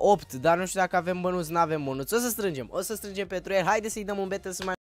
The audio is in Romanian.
8, dar nu știu dacă avem bănuți, nu avem bănuți. O să strângem pentru el. Haide să-i dăm un battle să mai